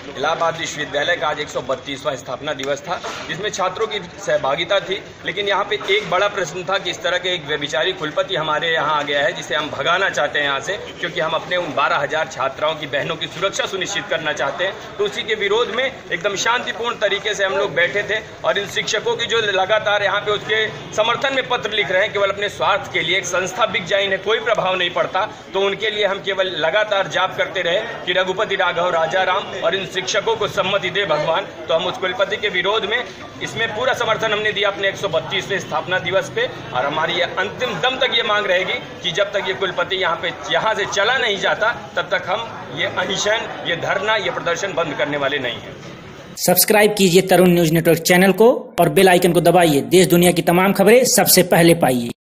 इलाहाबाद विश्वविद्यालय का आज 132वां स्थापना दिवस था, जिसमें छात्रों की सहभागिता थी। लेकिन यहाँ पे एक बड़ा प्रश्न था कि इस तरह के एक व्यभिचारी कुलपति हमारे यहाँ आ गया है, जिसे हम भगाना चाहते हैं यहाँ से, क्योंकि हम अपने उन 12,000 छात्राओं की बहनों की सुरक्षा सुनिश्चित करना चाहते हैं। तो उसी के विरोध में एकदम शांतिपूर्ण तरीके से हम लोग बैठे थे और इन शिक्षकों की जो लगातार यहाँ पे उसके समर्थन में पत्र लिख रहे हैं, केवल अपने स्वार्थ के लिए, एक संस्था बिक जाए इन्हें कोई प्रभाव नहीं पड़ता, तो उनके लिए हम केवल लगातार जाप करते रहे कि रघुपति राघव राजा राम और इन शिक्षकों को सम्मति दे भगवान। तो हम उस कुलपति के विरोध में इसमें पूरा समर्थन हमने दिया अपने 132वें स्थापना दिवस पे, और हमारी ये अंतिम दम तक ये मांग रहेगी कि जब तक ये कुलपति यहाँ से चला नहीं जाता, तब तक हम ये अनशन, ये धरना, ये प्रदर्शन बंद करने वाले नहीं हैं। सब्सक्राइब कीजिए तरुण न्यूज नेटवर्क चैनल को और बेल आइकन को दबाइए। देश दुनिया की तमाम खबरें सबसे पहले पाइए।